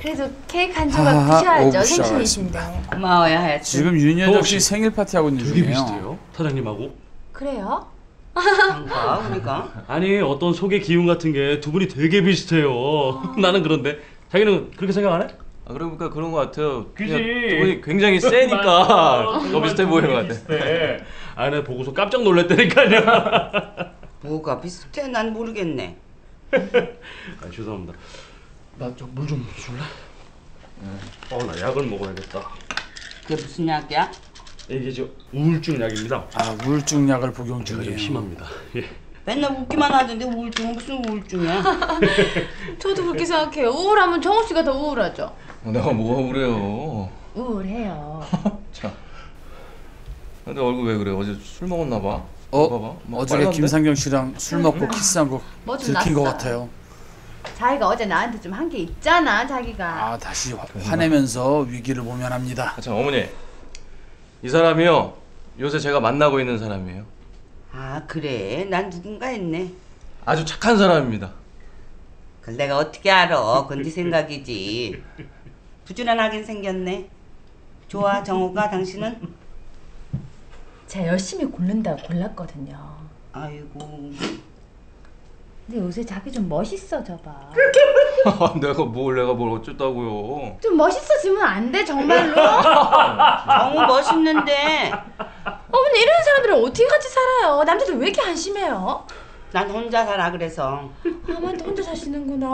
그래도 케이크 한 조각 드셔야죠. 생신이신데. 고마워요, 하얗지. 지금 윤여정 씨 생일 파티 하고 있는 중이에요. 되게 비슷해요, 사장님하고. 그래요? 그런가 우리가? 아니 어떤 속의 기운 같은 게 두 분이 되게 비슷해요. 나는 그런데 자기는 그렇게 생각 안 해? 아 그러니까 그런 것 같아요. 그지? 두 분이 굉장히 세니까 더 비슷해 보이는 것 같아. 비슷해. 아, 내가 보고서 깜짝 놀랐다니까요. 뭐가 비슷해? 난 모르겠네. 아, 죄송합니다. 나 저 물 좀 줄래? 나 약을 먹어야겠다. 그게 무슨 약이야? 이게 저 우울증 약입니다. 아, 우울증 약을 복용 제가 좀 중이에요. 심합니다. 예. 맨날 웃기만 하던데 우울증은 무슨 우울증이야? 저도 그렇게 생각해요. 우울하면 정우 씨가 더 우울하죠. 내가 뭐가 그래요? 우울해요. 참. 근데 얼굴 왜 그래? 어제 술 먹었나 봐. 봐봐. 막 어저께 빨간데? 김상경 씨랑 술 먹고 키스한 거 뭐좀 들킨 것 났어. 같아요. 자기가 어제 나한테 좀 한 게 있잖아, 자기가. 아, 다시 화내면서 위기를 모면합니다. 아, 참 어머니. 이 사람이요. 요새 제가 만나고 있는 사람이에요. 아 그래? 난 누군가 했네. 아주 착한 사람입니다. 그걸 내가 어떻게 알아? 그건 네 생각이지. 부지런하긴 생겼네. 좋아 정우가 당신은? 제가 열심히 고른다고 골랐거든요. 아이고. 근데 요새 자기 좀 멋있어져 봐. 내가 뭘 어쨌다고요. 좀 멋있어지면 안 돼, 정말로? 정우 멋있는데 어머니, 이런 사람들은 어떻게 같이 살아요? 남자들 왜 이렇게 한심해요? 난 혼자 살아 그래서. 아무한테 혼자 사시는구나.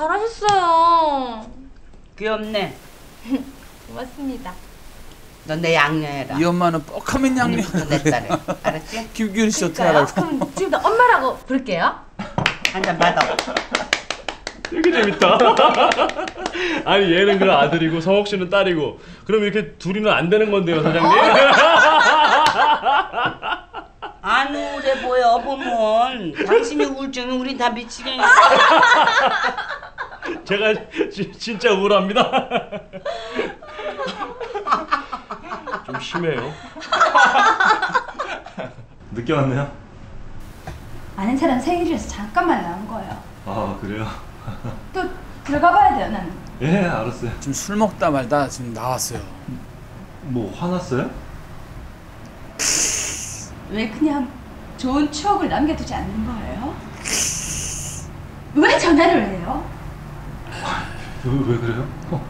잘하셨어요. 귀엽네. 고맙습니다. 넌 내 양녀해라. 이 엄마는 뻑하면 양념. 오늘부터 내 딸에. 알았지? 김규리 씨 어떻게 그러니까요? 하라고? 그럼 지금부터 엄마라고 부를게요. 한 잔 받아. 되게 재밌다. 아니 얘는 그 아들이고 서옥 씨는 딸이고 그럼 이렇게 둘이는 안 되는 건데요, 사장님? 안 우울해 보여 보면. 당신이 우울증이 우린 다 미치겠네. 제가 진짜 우울합니다. 좀 심해요. 늦게 왔네요. 아는 사람 생일이라서 잠깐만 나온 거예요. 아 그래요? 또 들어가 봐야 돼요, 나는. 예 알았어요. 지금 술 먹다 말다 지금 나왔어요. 뭐 화났어요? 왜 그냥 좋은 추억을 남겨두지 않는 거예요? 왜 전화를 해요? 왜 그래요?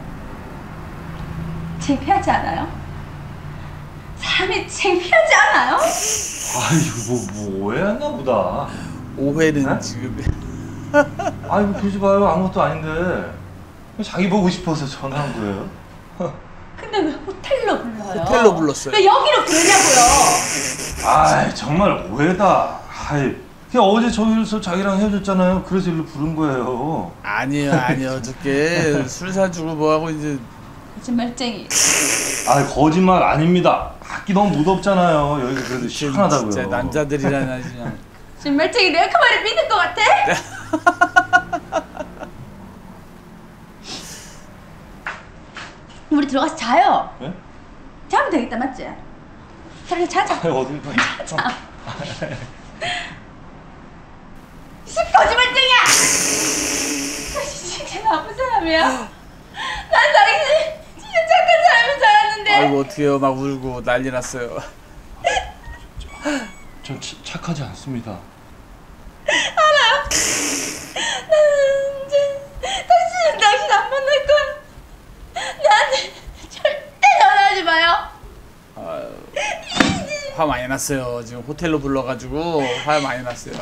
창피하지 않아요? 사람이 창피하지 않아요? 아이고 뭐 오해했나 보다. 오해는 네? 지금 아이고 그러지 마요. 아무것도 아닌데 자기 보고 싶어서 전화한 거예요. 근데 왜 호텔로 불러요? 호텔로 불렀어요. 왜 여기로 부르냐고요? 아이 정말 오해다. 아이 그냥 어제 저기서 자기랑 헤어졌잖아요. 그래서 일로 부른 거예요. 아니요. 어저께 술 사주고 뭐하고 이제 거짓말쟁이. 아 거짓말 아닙니다. 밖이 너무 무덥잖아요. 여기가 그래도 시원하다고요. 진짜 남자들이라나 그냥. 거짓말쟁이. 내가 그 말을 믿을 것 같아? 우리 들어가서 자요. 예? 자면 되겠다, 맞지? 자기 자자. 어딜 가? 자자. 거짓말쟁이야! 진짜 나쁜 사람이야. 난 당신 진짜 착한 사람인 줄 알았는데. 아이고 어떡해요. 막 울고 난리 났어요. 전 착하지 않습니다. 알아요. 나는 이제 당신 안 만날 거야. 나한테 절대 전화하지 마요. 화 많이 났어요. 지금 호텔로 불러가지고 화 많이 났어요.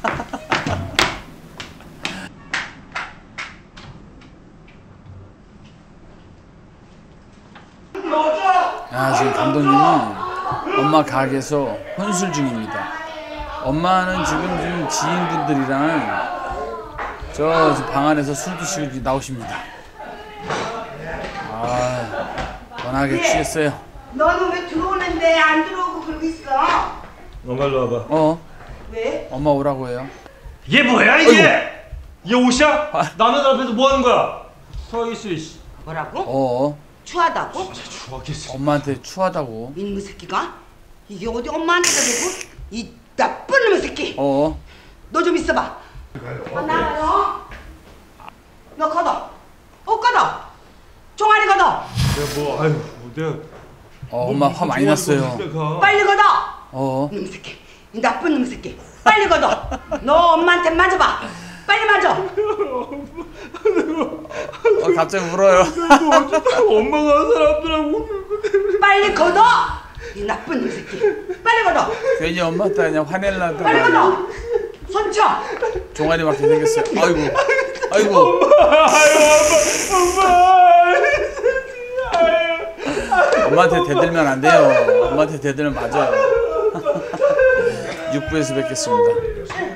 지금 감독님은 엄마 가게에서 혼술 중입니다. 엄마는 지금 지인분들이랑 저 방 안에서 술 드시고 나오십니다. 워낙에 취했어요. 너는 왜 들어오는데 안 들어오고 그러고 있어? 엄마 일로 와봐. 왜? 엄마 오라고 해요. 이게 뭐야 이게? 이게 옷이야? 남의 앞에서 뭐 하는 거야? 서하겠어 이씨. 뭐라고? 추하다고? 좋아하겠어. 엄마한테 추하다고. 이놈의 새끼가? 이게 어디 엄마한테다 대고? 이 나쁜 놈의 새끼! 너 좀 있어봐. 나가요. 너 걷어. 걷어. 뭐 아유 내가 엄마 화 많이 났어요. 빨리 걷어. 놈 새끼, 이 나쁜 놈 새끼. 빨리 걷어. 너 엄마한테 맞아봐. 빨리 맞아. 갑자기 울어요. 엄마가 사람들하고 빨리 걷어. 이 나쁜 놈 새끼. 빨리 걷어. 괜히 엄마한테 그냥 빨리 화내려다가 걷어. 손 쳐. 종아리 맞게 생겼어요. 아이고. 엄마한테 대들면 안 돼요. 엄마한테 대들면 맞아요. 6부에서 뵙겠습니다.